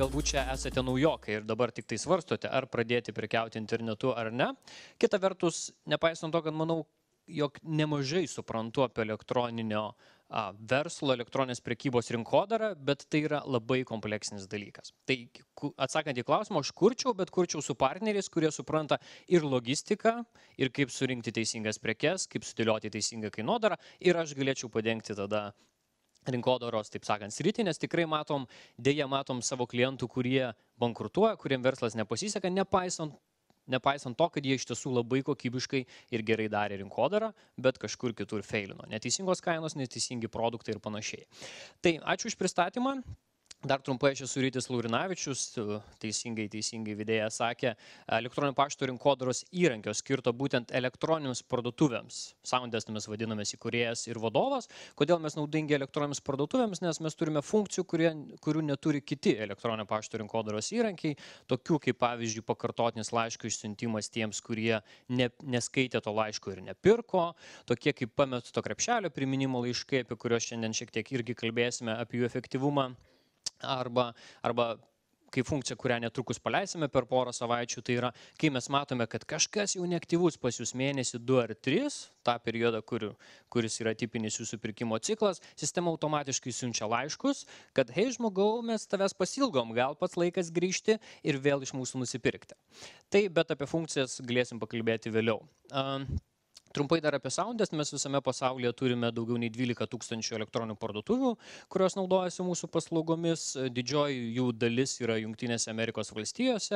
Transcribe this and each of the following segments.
galbūt čia esate naujokai ir dabar tik tai svarstote, ar pradėti prekiauti internetu ar ne. Kita vertus, nepaisant to, kad manau, jog nemažai suprantu apie elektroninio verslo, elektroninės prekybos rinkodarą, bet tai yra labai kompleksinis dalykas. Tai atsakant į klausimą, aš kurčiau, bet kurčiau su partneriais, kurie supranta ir logistiką, ir kaip surinkti teisingas prekes, kaip sudėlioti teisingą kainodarą, ir aš galėčiau padengti tada rinkodaros, taip sakant, sritį, nes tikrai matom savo klientų, kurie bankrutuoja, kuriem verslas nepasiseka, nepaisant to, kad jie iš tiesų labai kokybiškai ir gerai darė rinkodarą, bet kažkur kitur feilino. Neteisingos kainos, neteisingi produktai ir panašiai. Tai ačiū už pristatymą. Dar trumpai aš esu Rytis Laurinavičius, teisingai vedėjas sakė, elektroninio pašto rinkodaros įrankio skirto būtent elektroniniams parduotuvėms. Soundest mes vadinamės įkūrėjas ir vadovas. Kodėl mes naudingi elektroniniams parduotuvėms? Nes mes turime funkcijų, kurių neturi kiti elektroninio pašto rinkodaros įrankiai, tokių kaip pavyzdžiui pakartotinis laiško išsiuntimas tiems, kurie neskaitė to laiško ir nepirko, tokie kaip pamesto krepšelio priminimo laiškai, apie kuriuos šiandien šiek tiek irgi kalbėsime, apie jų efektyvumą. Arba kaip funkcija, kurią netrukus paleisime per porą savaičių, tai yra, kai mes matome, kad kažkas jau neaktyvus pas jūs mėnesį 2 ar 3, tą periodą, kuris yra tipinis jūsų pirkimo ciklas, sistema automatiškai siunčia laiškus, kad hei žmogau, mes tavęs pasilgom, gal pats laikas grįžti ir vėl iš mūsų nusipirkti. Tai, bet apie funkcijas galėsim pakalbėti vėliau. Trumpai dar apie Soundest, mes visame pasaulyje turime daugiau nei 12 000 elektroninių parduotuvių, kurios naudojasi mūsų paslaugomis. Didžioji jų dalis yra Jungtinėse Amerikos valstijose.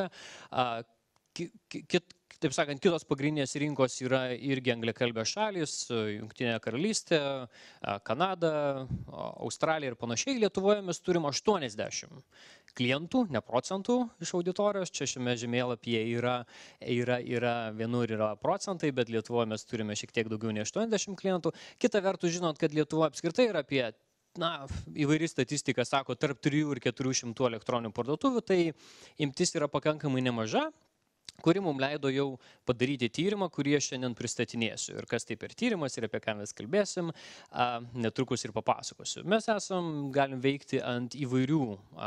Taip sakant, kitos pagrindinės rinkos yra irgi angliakalbės šalys, Jungtinė karalystė, Kanada, Australija ir panašiai. Lietuvoje mes turime 80 klientų, ne procentų iš auditorijos. Čia šiame žemėlapyje yra vienur yra procentai, bet Lietuvoje mes turime šiek tiek daugiau nei 80 klientų. Kita vertus, žinot, kad Lietuva apskritai yra apie, įvairi statistika sako, tarp 300 ir 400 elektroninių parduotuvių, tai imtis yra pakankamai nemaža, kuri mums leido jau padaryti tyrimą, kurį aš šiandien pristatinėsiu. Ir kas tai per tyrimas ir apie ką mes kalbėsim, netrukus ir papasakosiu. Mes galim veikti ant įvairių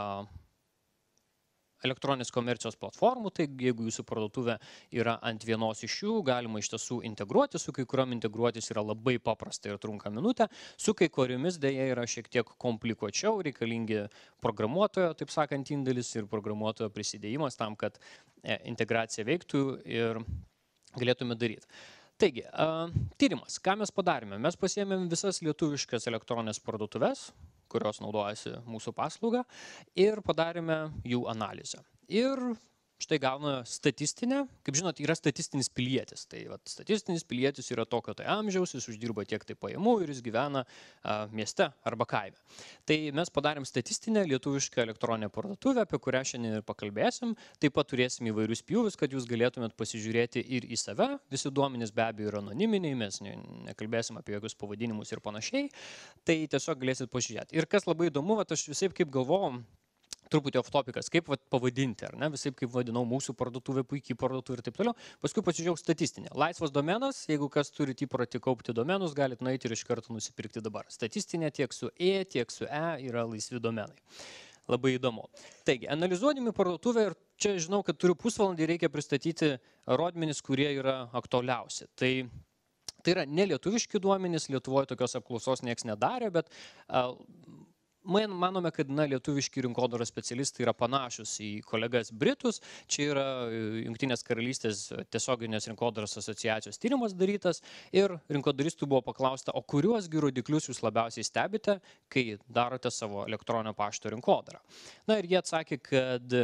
elektroninės komercijos platformų, tai jeigu jūsų parduotuvė yra ant vienos iš jų, galima iš tiesų integruoti, su kai kuriuom integruotis yra labai paprasta ir trunka minutę, su kai kuriomis dėja yra šiek tiek komplikuočiau, reikalingi programuotojo, taip sakant, indėlis ir programuotojo prisidėjimas tam, kad integracija veiktų ir galėtume daryti. Taigi, tyrimas. Ką mes padarėme? Mes pasiėmėm visas lietuviškas elektroninės parduotuves, kurios naudojasi mūsų paslaugą, ir padarėme jų analizę. Ir štai gauna statistinę, kaip žinot, yra statistinis pilietis. Tai statistinis pilietis yra tokio tai amžiaus, jis uždirba tiek tai pajamų ir jis gyvena mieste arba kaime. Tai mes padarėm statistinę lietuvišką elektroninę parduotuvę, apie kurią šiandien ir pakalbėsim. Taip pat turėsim įvairius pjūvius, kad jūs galėtumėt pasižiūrėti ir į save. Visi duomenys be abejo yra anoniminiai, mes nekalbėsim apie jokius pavadinimus ir panašiai. Tai tiesiog galėsit pažiūrėti. Ir kas labai įdomu, aš visai kaip galvojom, truputį off topikas, kaip pavadinti, ar ne, visai kaip vadinau mūsų parduotuvė, puikiai parduotuvė ir taip toliau. Paskui pasižiūrėjau statistinę. Laisvas domenas, jeigu kas turite įprotį kaupti domenus, galite nueiti ir iš karto nusipirkti dabar. Statistinė tiek su tiek su yra laisvi domenai. Labai įdomu. Taigi, analizuodami parduotuvę, ir čia žinau, kad turiu pusvalandį, reikia pristatyti rodmenis, kurie yra aktualiausi. Tai yra nelietuviški duomenys, Lietuvoje tokios apklausos nieks nedarė, bet manome, kad lietuviški rinkodaros specialistai yra panašus į kolegas Britus. Čia yra Jungtinės karalystės tiesioginės rinkodaros asociacijos tyrimas darytas ir rinkodaristų buvo paklausta, o kuriuos rodiklius jūs labiausiai stebite, kai darote savo elektroninio pašto rinkodarą. Ir jie atsakė, kad